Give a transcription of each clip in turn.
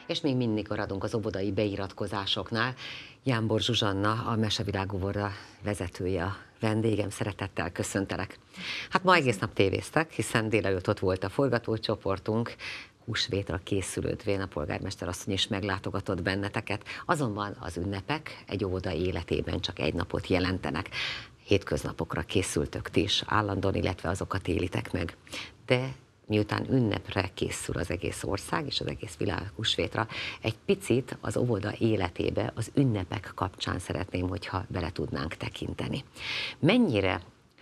És még mindig maradunk az óvodai beiratkozásoknál. Jánbor Zsuzsanna, a Mesevilág óvoda vezetője, a vendégem, szeretettel köszöntelek. Hát ma egész nap tévéztek, hiszen délelőtt ott volt a forgatócsoportunk, húsvétra készülődvén a polgármester asszony is meglátogatott benneteket. Azonban az ünnepek egy óvoda életében csak egy napot jelentenek. Hétköznapokra készültök ti is állandóan, illetve azokat élitek meg. De miután ünnepre készül az egész ország és az egész világ húsvétra, egy picit az óvoda életébe az ünnepek kapcsán szeretném, hogyha bele tudnánk tekinteni. Mennyire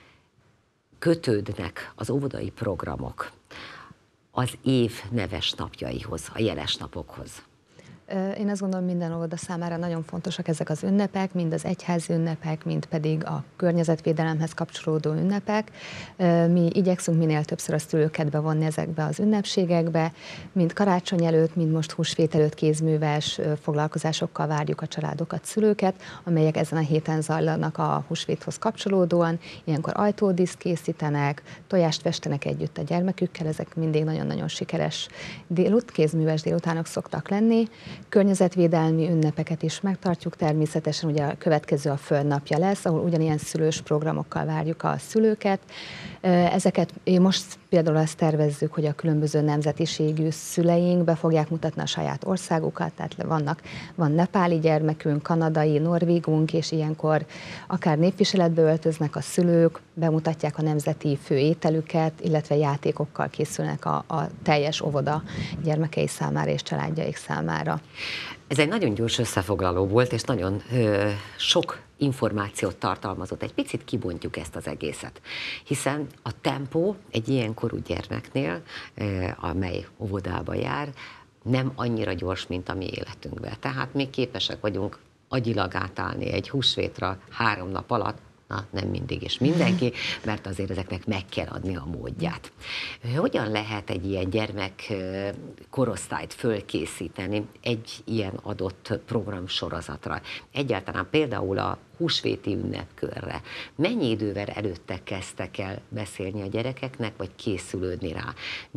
kötődnek az óvodai programok az év neves napjaihoz, a jeles napokhoz? Én azt gondolom, minden óvoda számára nagyon fontosak ezek az ünnepek, mind az egyházi ünnepek, mind pedig a környezetvédelemhez kapcsolódó ünnepek. Mi igyekszünk minél többször a szülőket bevonni ezekbe az ünnepségekbe, mind karácsony előtt, mind most húsvét előtt kézműves foglalkozásokkal várjuk a családokat, szülőket, amelyek ezen a héten zajlanak a húsvéthoz kapcsolódóan. Ilyenkor ajtódíszt készítenek, tojást festenek együtt a gyermekükkel, ezek mindig nagyon-nagyon sikeres kézműves délutánok szoktak lenni. Környezetvédelmi ünnepeket is megtartjuk, természetesen ugye a következő a Földnapja lesz, ahol ugyanilyen szülős programokkal várjuk a szülőket. Ezeket most például azt tervezzük, hogy a különböző nemzetiségű szüleink be fogják mutatni a saját országukat, tehát van nepáli gyermekünk, kanadai, norvégunk, és ilyenkor akár népviseletbe öltöznek a szülők, bemutatják a nemzeti főételüket, illetve játékokkal készülnek a teljes óvoda gyermekei számára és családjaik számára. Ez egy nagyon gyors összefoglaló volt, és nagyon sok információt tartalmazott. Egy picit kibontjuk ezt az egészet, hiszen a tempó egy ilyen korú gyermeknél, amely óvodába jár, nem annyira gyors, mint a mi életünkben. Tehát mi képesek vagyunk agyilag átállni egy húsvétra 3 nap alatt, nem mindig és mindenki, mert azért ezeknek meg kell adni a módját. Hogyan lehet egy ilyen gyermek korosztályt fölkészíteni egy ilyen adott programsorozatra? Egyáltalán például a húsvéti ünnepkörre. Mennyi idővel előtte kezdtek el beszélni a gyerekeknek, vagy készülődni rá?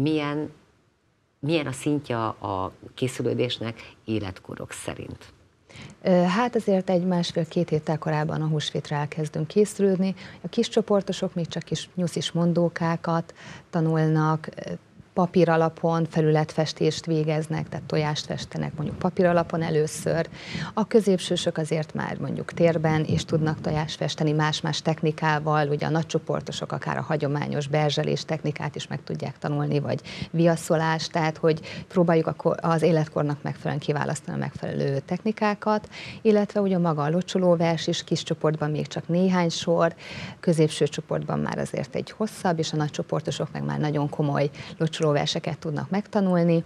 Milyen a szintje a készülődésnek életkorok szerint? Hát azért egy 1,5-2 héttel korábban a húsvétre elkezdünk készülődni. A kis csoportosok még csak kis nyuszis mondókákat tanulnak, papíralapon felületfestést végeznek, tehát tojást festenek mondjuk papíralapon először. A középsősök azért már mondjuk térben is tudnak tojást festeni más-más technikával, ugye a nagycsoportosok akár a hagyományos berzselés technikát is meg tudják tanulni, vagy viaszolást, tehát hogy próbáljuk az életkornak megfelelően kiválasztani a megfelelő technikákat, illetve ugye maga a locsolóvers is kis csoportban még csak néhány sor, középső csoportban már azért egy hosszabb, és a nagycsoportosok meg már nagyon komoly verseket tudnak megtanulni,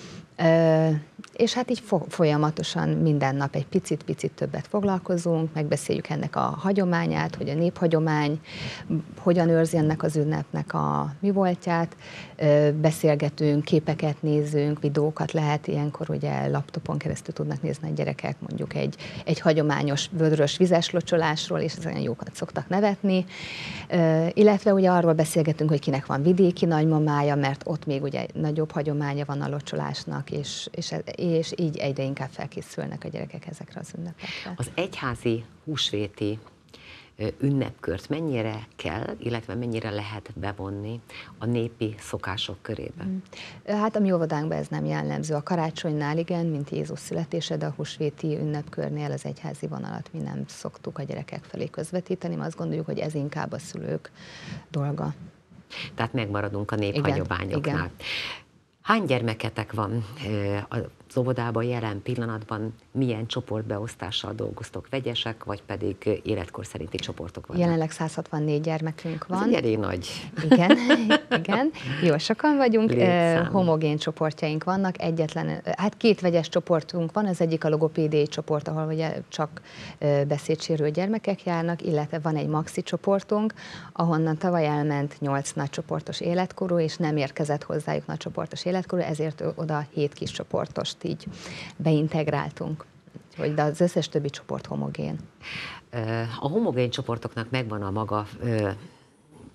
és hát így folyamatosan minden nap egy picit többet foglalkozunk, megbeszéljük ennek a hagyományát, hogy a néphagyomány hogyan őrzi ennek az ünnepnek a mi voltját, beszélgetünk, képeket nézünk, videókat lehet ilyenkor, ugye laptopon keresztül tudnak nézni a gyerekek mondjuk egy hagyományos vödrös vizes locsolásról, és ezen jókat szoktak nevetni, illetve ugye arról beszélgetünk, hogy kinek van vidéki nagymamája, mert ott még ugye nagyobb hagyománya van a locsolásnak, és így egyre inkább felkészülnek a gyerekek ezekre az ünnepekre. Az egyházi húsvéti ünnepkört mennyire kell, illetve mennyire lehet bevonni a népi szokások körébe? Hát a mi óvodánkban ez nem jellemző. A karácsonynál igen, mint Jézus születése, de a húsvéti ünnepkörnél az egyházi vonalat mi nem szoktuk a gyerekek felé közvetíteni, mert azt gondoljuk, hogy ez inkább a szülők dolga. Tehát megmaradunk a néphagyományoknál. Igen. Hány gyermeketek van az óvodában jelen pillanatban? Milyen csoportbeosztással dolgoztok? Vegyesek, vagy pedig életkor szerinti csoportok vannak? Jelenleg 164 gyermekünk van. Ez elég nagy. Igen, igen. Jó sokan vagyunk. Homogén csoportjaink vannak. Hát 2 vegyes csoportunk van. Az egyik a logopédiai csoport, ahol ugye csak beszédsérült gyermekek járnak, illetve van egy maxi csoportunk, ahonnan tavaly elment 8 nagycsoportos életkorú, és nem érkezett hozzájuk nagycsoportos életkorú, ezért oda 7 kis csoportost így beintegráltunk, de az összes többi csoport homogén. A homogén csoportoknak megvan a maga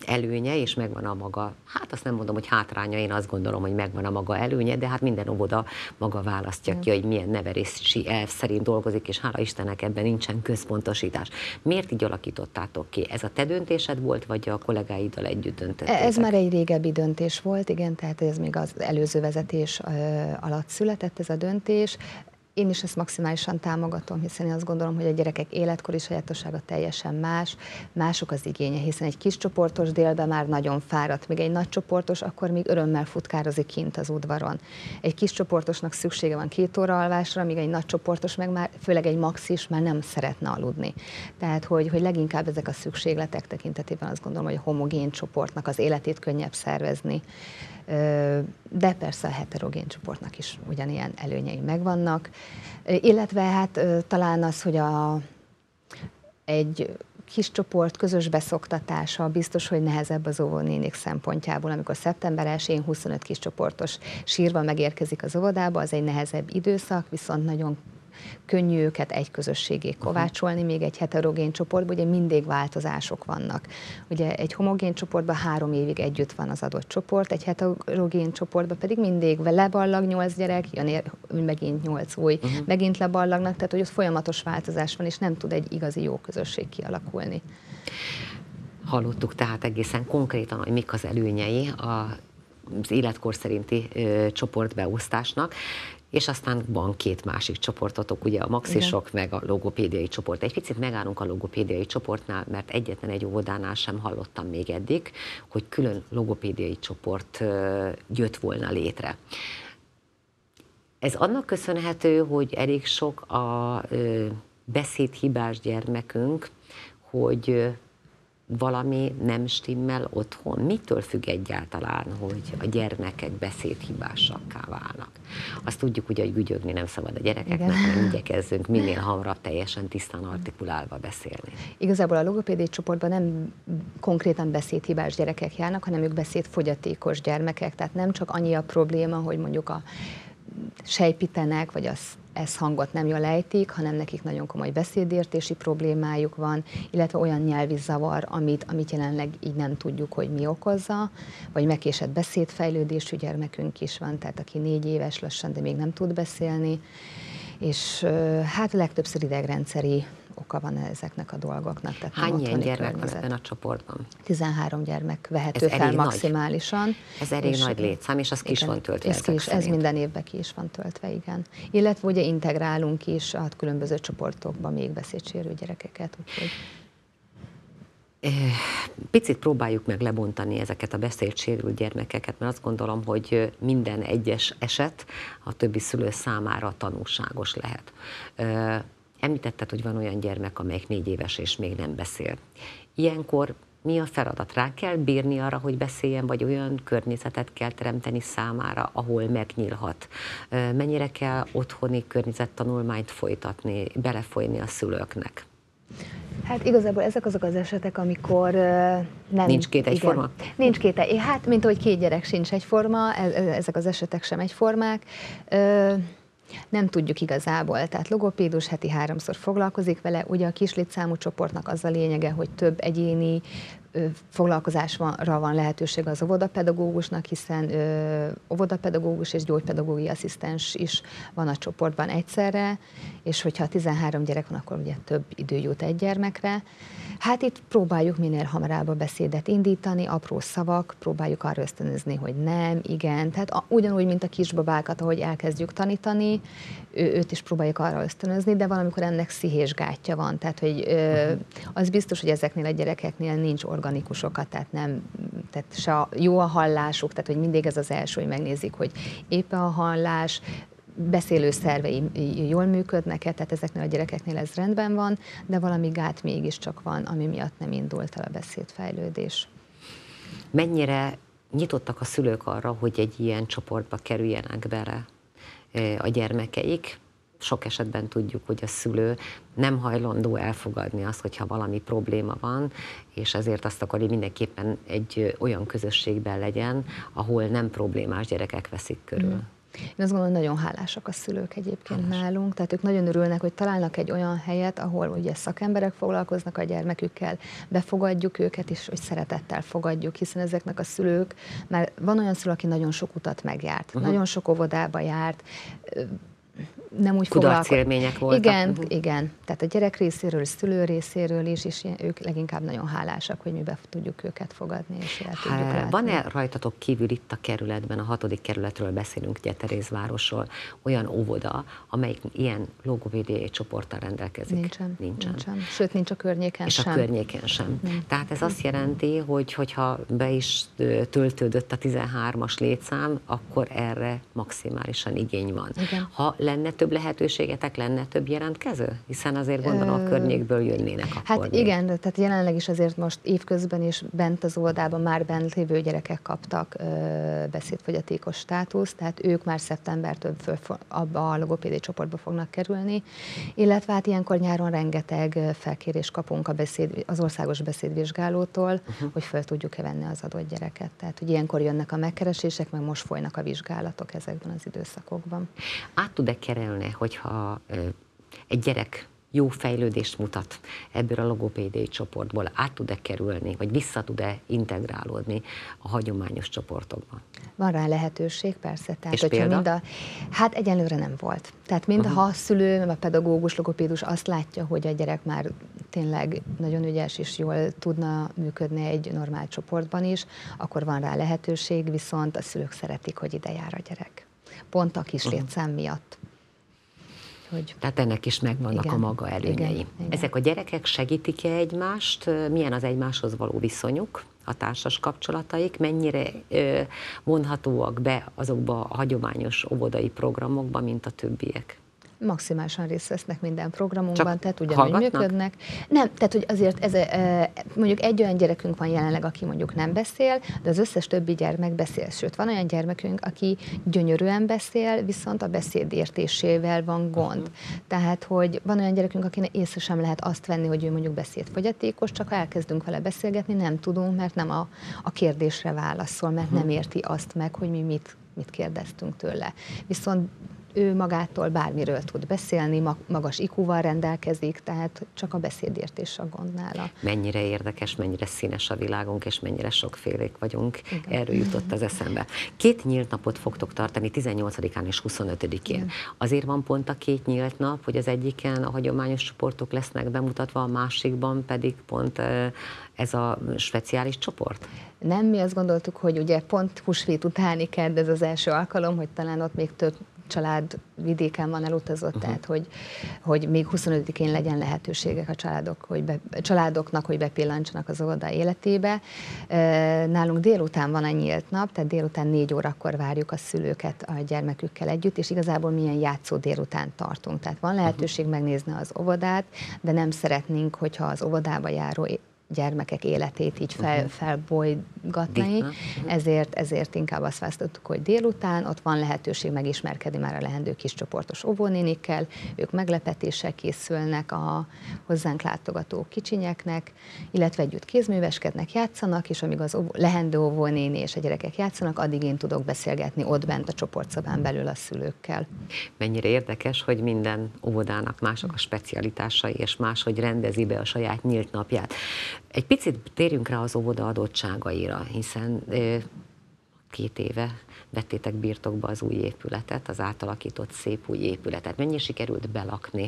előnye, és megvan a maga, hát azt nem mondom, hogy hátránya, én azt gondolom, hogy megvan a maga előnye, de hát minden óvoda maga választja ki, hogy milyen nevelési elv szerint dolgozik, és hála Istennek ebben nincsen központosítás. Miért így alakítottátok ki? Ez a te döntésed volt, vagy a kollégáiddal együtt döntöttétek? Ez már egy régebbi döntés volt, igen, tehát ez még az előző vezetés alatt született ez a döntés. Én is ezt maximálisan támogatom, hiszen én azt gondolom, hogy a gyerekek életkori sajátossága teljesen más, mások az igénye, hiszen egy kis csoportos délben már nagyon fáradt, még egy nagy csoportos, akkor még örömmel futkározik kint az udvaron. Egy kis csoportosnak szüksége van 2 óra alvásra, míg egy nagy csoportos meg már, főleg egy maxis már nem szeretne aludni. Tehát, hogy leginkább ezek a szükségletek tekintetében azt gondolom, hogy a homogén csoportnak az életét könnyebb szervezni. De persze a heterogén csoportnak is ugyanilyen előnyei megvannak, illetve hát talán az, hogy egy kis csoport közös beszoktatása biztos, hogy nehezebb az óvónénik szempontjából, amikor szeptember 1-én 25 kis csoportos sírva megérkezik az óvodába, az egy nehezebb időszak, viszont nagyon könnyű őket egy közösségé kovácsolni, még egy heterogén csoportban, ugye mindig változások vannak. Ugye egy homogén csoportban 3 évig együtt van az adott csoport, egy heterogén csoportban pedig mindig leballag 8 gyerek, jön megint 8 új, megint leballagnak, tehát hogy ott folyamatos változás van, és nem tud egy igazi jó közösség kialakulni. Hallottuk tehát egészen konkrétan, hogy mik az előnyei az életkor szerinti csoportbeosztásnak, és aztán van 2 másik csoportotok, ugye a maxisok, meg a logopédiai csoport. Egy picit megállunk a logopédiai csoportnál, mert egyetlen egy óvodánál sem hallottam még eddig, hogy külön logopédiai csoport jött volna létre. Ez annak köszönhető, hogy elég sok a beszédhibás gyermekünk, hogy valami nem stimmel otthon? Mitől függ egyáltalán, hogy a gyermekek beszédhibásakká válnak? Azt tudjuk ugye, hogy gügyögni nem szabad a gyerekeknek, hanem igyekezzünk minél hamarabb teljesen tisztán artikulálva beszélni. Igazából a logopédiai csoportban nem konkrétan beszédhibás gyerekek járnak, hanem ők beszédfogyatékos gyermekek, tehát nem csak annyi a probléma, hogy mondjuk a sejpítenek, vagy az ez hangot nem jól ejtik, hanem nekik nagyon komoly beszédértési problémájuk van, illetve olyan nyelvi zavar, amit jelenleg így nem tudjuk, hogy mi okozza, vagy megkésett beszédfejlődésű gyermekünk is van, tehát aki 4 éves lassan, de még nem tud beszélni, és hát legtöbbször idegrendszeri oka van ezeknek a dolgoknak. Tehát hány ilyen gyermek van ebben a csoportban? 13 gyermek vehető fel maximálisan. Ez elég nagy létszám, és az ki is van töltve ez minden évben ki is van töltve, igen. Illetve ugye integrálunk is a különböző csoportokban még beszédsérült gyerekeket. Úgyhogy... Picit próbáljuk meg lebontani ezeket a beszédsérült gyermekeket, mert azt gondolom, hogy minden egyes eset a többi szülő számára tanulságos lehet. Említetted, hogy van olyan gyermek, amelyik 4 éves és még nem beszél. Ilyenkor mi a feladat? Rá kell bírni arra, hogy beszéljen, vagy olyan környezetet kell teremteni számára, ahol megnyílhat? Mennyire kell otthoni környezettanulmányt folytatni, belefolyni a szülőknek? Hát igazából ezek azok az esetek, amikor nem... Nincs két egyforma? Nincs két, hát mint ahogy 2 gyerek sincs egyforma, ezek az esetek sem egyformák. Nem tudjuk igazából, tehát logopédus heti 3-szor foglalkozik vele, ugye a kis létszámú csoportnak az a lényege, hogy több egyéni foglalkozásra van lehetőség az óvodapedagógusnak, hiszen óvodapedagógus és gyógypedagógiai asszisztens is van a csoportban egyszerre, és hogyha 13 gyerek van, akkor ugye több idő jut egy gyermekre. Hát itt próbáljuk minél hamarabb a beszédet indítani, apró szavak, próbáljuk arra ösztönözni, hogy nem, igen, tehát ugyanúgy, mint a kisbabákat, ahogy elkezdjük tanítani, őt is próbáljuk arra ösztönözni, de valamikor ennek szihés gátja van, tehát hogy az biztos, hogy ezeknél a gyerekeknél nincs organikusokat, tehát se jó a hallásuk, tehát hogy mindig ez az első, hogy megnézik, hogy éppen a hallás, beszélő szervei jól működnek-e, tehát ezeknél a gyerekeknél ez rendben van, de valami gát mégiscsak van, ami miatt nem indult el a beszédfejlődés. Mennyire nyitottak a szülők arra, hogy egy ilyen csoportba kerüljenek bele a gyermekeik? Sok esetben tudjuk, hogy a szülő nem hajlandó elfogadni azt, hogyha valami probléma van, és ezért azt akarja, hogy mindenképpen egy olyan közösségben legyen, ahol nem problémás gyerekek veszik körül. Én azt gondolom, nagyon hálásak a szülők egyébként nálunk, tehát ők nagyon örülnek, hogy találnak egy olyan helyet, ahol ugye szakemberek foglalkoznak a gyermekükkel, befogadjuk őket, és hogy szeretettel fogadjuk, hiszen ezeknek a szülők, már van olyan szülő, aki nagyon sok utat megjárt, nagyon sok óvodába járt, nem úgy kudarcélmények voltak. Igen, igen. Tehát a gyerek részéről, a szülő részéről is, és ők leginkább nagyon hálásak, hogy mi be tudjuk őket fogadni, és el tudjuk látni. Van-e rajtatok kívül itt a kerületben, a 6. kerületről beszélünk, ugye Terézvárosról, olyan óvoda, amelyik ilyen logopédiai csoporttal rendelkezik? Nincsen. Sőt, nincs a környéken és sem. És a környéken sem. Tehát ez azt jelenti, hogy hogyha be is töltődött a 13-as létszám, akkor erre maximálisan igény van. Igen. Ha lenne több lehetőségetek, lenne több jelentkező? Hiszen azért gondolom a környékből jönnének akkor. Hát igen, tehát jelenleg is azért most évközben is bent az óvodában már bent lévő gyerekek kaptak beszédfogyatékos státuszt, tehát ők már szeptembertől abba a logopédiai csoportba fognak kerülni, illetve hát ilyenkor nyáron rengeteg felkérést kapunk az országos beszédvizsgálótól, hogy föl tudjuk-e venni az adott gyereket. Tehát, hogy ilyenkor jönnek a megkeresések, meg most folynak a vizsgálatok ezekben az időszakokban. Át tud-e kerülni, hogyha egy gyerek jó fejlődést mutat ebből a logopédiai csoportból, át tud-e kerülni, vagy vissza tud-e integrálódni a hagyományos csoportokban? Van rá lehetőség, persze. Tehát, és példa? Hát egyelőre nem volt. Tehát ha a szülő, a pedagógus, logopédus azt látja, hogy a gyerek már tényleg nagyon ügyes és jól tudna működni egy normál csoportban is, akkor van rá lehetőség, viszont a szülők szeretik, hogy ide jár a gyerek. Pont a kis létszám miatt. Tehát ennek is megvannak a maga előnyei. Igen. Ezek a gyerekek segítik-e egymást? Milyen az egymáshoz való viszonyuk, a társas kapcsolataik? Mennyire vonhatóak be azokba a hagyományos óvodai programokba, mint a többiek? Maximálisan részt vesznek minden programunkban, csak tehát ugyanúgy működnek. Nem, tehát hogy azért mondjuk egy olyan gyerekünk van jelenleg, aki mondjuk nem beszél, de az összes többi gyermek beszél. Sőt, van olyan gyermekünk, aki gyönyörűen beszél, viszont a beszédértésével van gond. Tehát, hogy van olyan gyerekünk, akinek észre sem lehet azt venni, hogy ő mondjuk beszédfogyatékos, csak ha elkezdünk vele beszélgetni, nem tudunk, mert nem a kérdésre válaszol, mert nem érti azt meg, hogy mi mit kérdeztünk tőle. Viszont ő magától bármiről tud beszélni, magas IQ-val rendelkezik, tehát csak a beszédértés a gond nála. Mennyire érdekes, mennyire színes a világunk, és mennyire sokfélék vagyunk. Igen. Erről jutott az eszembe. 2 nyílt napot fogtok tartani, 18-án és 25-én. Igen. Azért van pont a 2 nyílt nap, hogy az egyiken a hagyományos csoportok lesznek bemutatva, a másikban pedig pont ez a speciális csoport? Nem, mi azt gondoltuk, hogy ugye pont húsvét utáni kedd ez az első alkalom, hogy talán ott még több család vidéken van elutazott, tehát hogy még 25-én legyen lehetőségek a családoknak, hogy bepillantsanak az óvoda életébe. Nálunk délután van a nyílt nap, tehát délután 4 órakor várjuk a szülőket a gyermekükkel együtt, és igazából milyen játszó délután tartunk. Tehát van lehetőség megnézni az óvodát, de nem szeretnénk, hogyha az óvodába járó gyermekek életét így felbolygatni, ezért inkább azt választottuk, hogy délután ott van lehetőség megismerkedni már a leendő kiscsoportos óvónénikkel, ők meglepetéssel készülnek a hozzánk látogató kicsinyeknek, illetve együtt kézműveskednek, játszanak, és amíg az leendő óvónéni és a gyerekek játszanak, addig én tudok beszélgetni ott bent a csoportszobán belül a szülőkkel. Mennyire érdekes, hogy minden óvodának mások a specialitásai, és máshogy rendezi be a saját nyílt napját. Egy picit térjünk rá az óvoda adottságaira, hiszen 2 éve vettétek birtokba az új épületet, az átalakított szép új épületet. Mennyire sikerült belakni,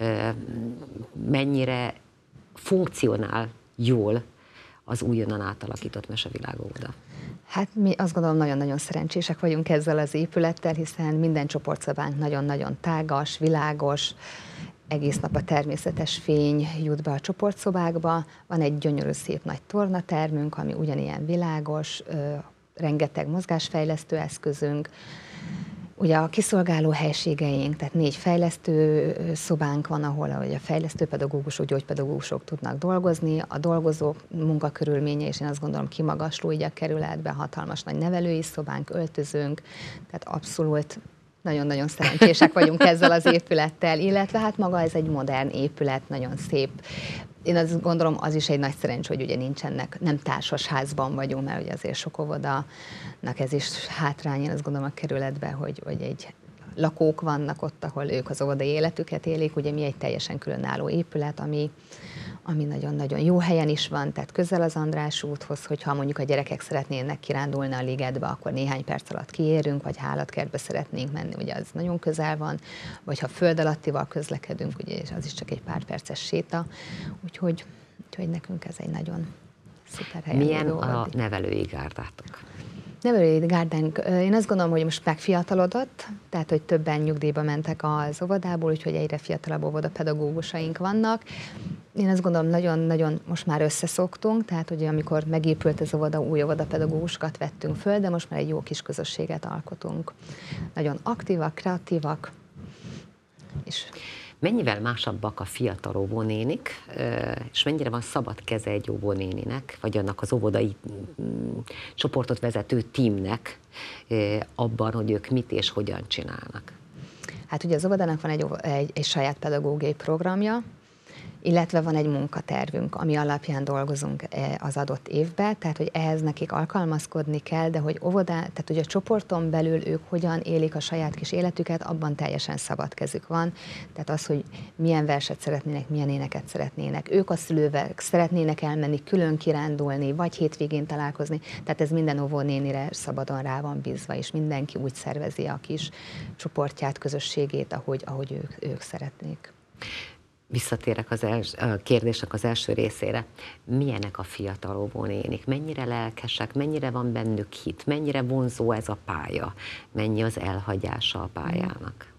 mennyire funkcionál jól az újonnan átalakított Mesevilág óvoda? Hát mi azt gondolom, nagyon-nagyon szerencsések vagyunk ezzel az épülettel, hiszen minden csoportszobánk nagyon-nagyon tágas, világos, egész nap a természetes fény jut be a csoportszobákba, van egy gyönyörű szép nagy tornatermünk, ami ugyanilyen világos, rengeteg mozgásfejlesztő eszközünk, ugye a kiszolgáló helységeink, tehát 4 fejlesztő szobánk van, ahol a fejlesztő pedagógusok, gyógypedagógusok tudnak dolgozni, a dolgozók munkakörülménye, és én azt gondolom kimagasló így a kerületben, hatalmas nagy nevelői szobánk, öltözőnk, tehát abszolút nagyon-nagyon szerencsések vagyunk ezzel az épülettel, illetve hát maga ez egy modern épület, nagyon szép Én azt gondolom, az is egy nagy szerencs, hogy ugye nincsenek, nem társas házban vagyunk, mert ugye azért sok óvodának ez is hátrány, én azt gondolom a kerületben, hogy egy lakók vannak ott, ahol ők az óvodai életüket élik, ugye mi egy teljesen különálló épület, ami nagyon-nagyon jó helyen is van, tehát közel az András úthoz, hogyha mondjuk a gyerekek szeretnének kirándulni a ligetbe, akkor néhány perc alatt kiérünk, vagy állatkertbe szeretnénk menni, ugye az nagyon közel van, vagy ha föld alattival közlekedünk, ugye az is csak egy pár perces séta, úgyhogy nekünk ez egy nagyon szuper hely. Milyen a nevelői gárdátok? Nevelői gárdánk, én azt gondolom, hogy most megfiatalodott, tehát hogy többen nyugdíjba mentek az óvodából, úgyhogy egyre fiatalabb óvodapedagógusaink vannak. Én azt gondolom, nagyon-nagyon most már összeszoktunk, tehát hogy amikor megépült az óvoda, új óvodapedagógusokat vettünk föl, de most már egy jó kis közösséget alkotunk. Nagyon aktívak, kreatívak, és mennyivel másabbak a fiatal óvónénik, és mennyire van szabad keze egy óvónéninek, vagy annak az óvodai csoportot vezető tímnek abban, hogy ők mit és hogyan csinálnak? Hát ugye az óvodának van egy saját pedagógiai programja, illetve van egy munkatervünk, ami alapján dolgozunk az adott évben, tehát hogy ehhez nekik alkalmazkodni kell, de hogy tehát hogy a csoporton belül ők hogyan élik a saját kis életüket, abban teljesen szabad kezük van. Tehát az, hogy milyen verset szeretnének, milyen éneket szeretnének, ők a szülővel szeretnének elmenni, külön kirándulni, vagy hétvégén találkozni, tehát ez minden óvónénire szabadon rá van bízva, és mindenki úgy szervezi a kis csoportját, közösségét, ahogy ők szeretnék. Visszatérek a kérdésnek az első részére. Milyenek a fiatal óvónénik? Mennyire lelkesek? Mennyire van bennük hit? Mennyire vonzó ez a pálya? Mennyi az elhagyása a pályának?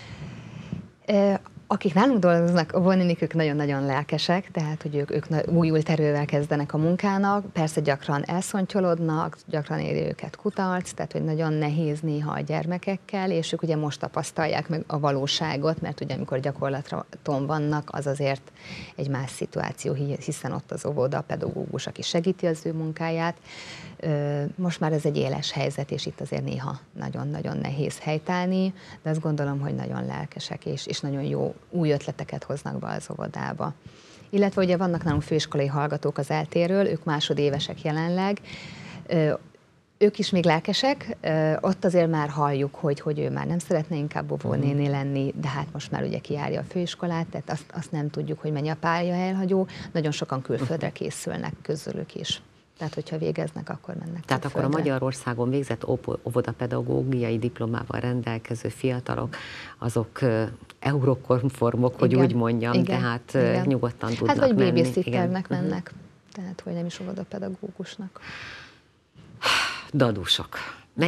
Akik nálunk dolgoznak, óvónénik, ők nagyon-nagyon lelkesek, tehát hogy ők újult erővel kezdenek a munkának, persze gyakran elszontyolodnak, gyakran éri őket kudarc, tehát hogy nagyon nehéz néha a gyermekekkel, és ők ugye most tapasztalják meg a valóságot, mert ugye amikor gyakorlaton vannak, az azért egy más szituáció, hiszen ott az óvoda, a pedagógus, aki segíti az ő munkáját. Most már ez egy éles helyzet, és itt azért néha nagyon-nagyon nehéz helytállni, de azt gondolom, hogy nagyon lelkesek, és nagyon jó új ötleteket hoznak be az óvodába. Illetve ugye vannak nálunk főiskolai hallgatók az eltéről, ők másodévesek jelenleg, ők is még lelkesek, ott azért már halljuk, hogy ő már nem szeretne inkább óvónéni lenni, de hát most már ugye kijárja a főiskolát, tehát azt nem tudjuk, hogy mennyi a pálya elhagyó, nagyon sokan külföldre készülnek közülük is. Tehát, hogyha végeznek, akkor mennek. Tehát akkor a Magyarországon végzett óvodapedagógiai diplomával rendelkező fiatalok, azok eurokonformok, hogy úgy mondjam, igen, tehát nyugodtan tudnak menni. Hát, vagy babysitternek mennek, tehát, hogy nem is óvodapedagógusnak. Dadusok.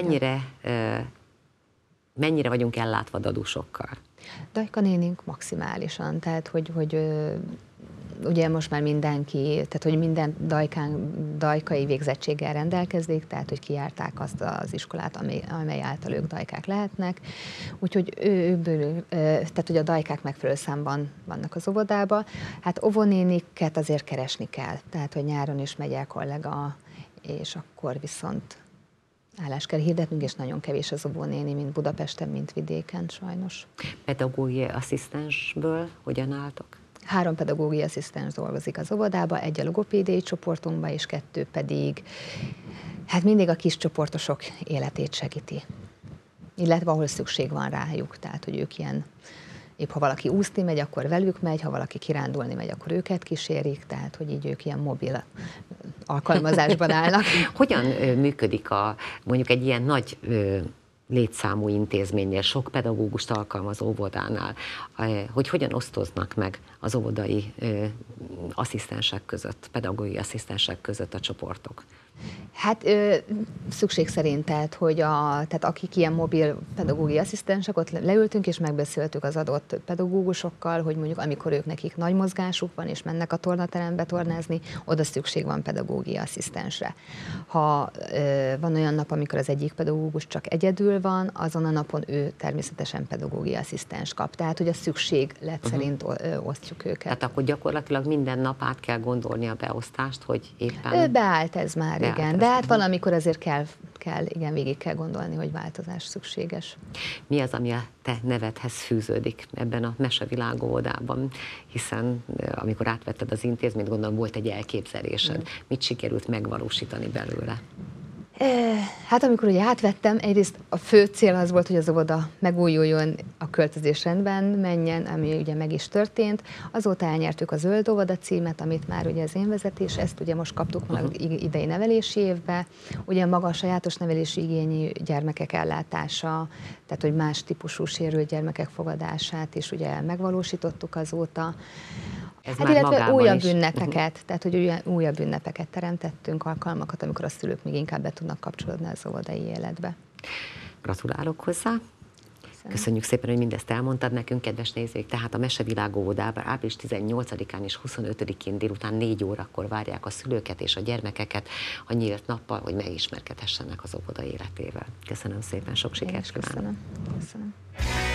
Mennyire vagyunk ellátva dadusokkal? Dajka nénink maximálisan, tehát, hogy ugye most már mindenki, tehát hogy minden dajkai végzettséggel rendelkezik, tehát hogy kijárták azt az iskolát, amely által ők dajkák lehetnek. Úgyhogy tehát hogy a dajkák megfelelő számban vannak az óvodában. Hát óvónéniket azért keresni kell, tehát hogy nyáron is megy el kollega, és akkor viszont állást kell hirdetnünk, és nagyon kevés az óvónéni, mint Budapesten, mint vidéken sajnos. Pedagógiai asszisztensből hogyan álltok? 3 pedagógiai asszisztens dolgozik az óvodában, 1 a logopédiai csoportunkban, és 2 pedig hát mindig a kis csoportosok életét segíti. Illetve ahol szükség van rájuk, tehát hogy ők ilyen, épp ha valaki úszni megy, akkor velük megy, ha valaki kirándulni megy, akkor őket kísérik, tehát hogy így ők ilyen mobil alkalmazásban állnak. Hogyan működik mondjuk egy ilyen nagy létszámú intézménynél, sok pedagógust alkalmazó óvodánál, hogy hogyan osztoznak meg az óvodai asszisztensek között, pedagógiai asszisztensek között a csoportok? Hát szükség szerint, tehát akik ilyen mobil pedagógiai asszisztensek, ott leültünk és megbeszéltük az adott pedagógusokkal, hogy mondjuk amikor nekik nagy mozgásuk van és mennek a tornaterembe tornázni, oda szükség van pedagógiai asszisztensre. Ha van olyan nap, amikor az egyik pedagógus csak egyedül van, azon a napon ő természetesen pedagógiai asszisztens kap. Tehát, hogy a szükséglet szerint osztjuk őket. Tehát akkor gyakorlatilag minden nap át kell gondolni a beosztást, hogy éppen... Beállt ez már, igen. De hát valamikor azért kell kell, igen, végig kell gondolni, hogy változás szükséges. Mi az, ami a te nevedhez fűződik ebben a mesevilágóvodában? Hiszen amikor átvetted az intézményt, gondolom volt egy elképzelésed. Mit sikerült megvalósítani belőle? Hát amikor ugye átvettem, egyrészt a fő cél az volt, hogy az óvoda megújuljon, a költözés rendben menjen, ami ugye meg is történt. Azóta elnyertük a Zöld Óvoda címet, amit már ugye az én vezetés, ezt ugye most kaptuk meg idei nevelési évbe. Ugye maga a sajátos nevelési igényű gyermekek ellátása, tehát hogy más típusú sérült gyermekek fogadását is ugye megvalósítottuk azóta. Hát illetve újabb ünnepeket, tehát hogy újabb ünnepeket teremtettünk, alkalmakat, amikor a szülők még inkább be tudnak kapcsolódni az óvodai életbe. Gratulálok hozzá! Köszönjük szépen, hogy mindezt elmondtad nekünk, kedves nézők. Tehát a Mesevilág óvodában április 18-án és 25-én délután 4 órakor várják a szülőket és a gyermekeket a nyílt nappal, hogy megismerkedhessenek az óvoda életével. Köszönöm szépen, sok sikert kívánok! Köszönöm.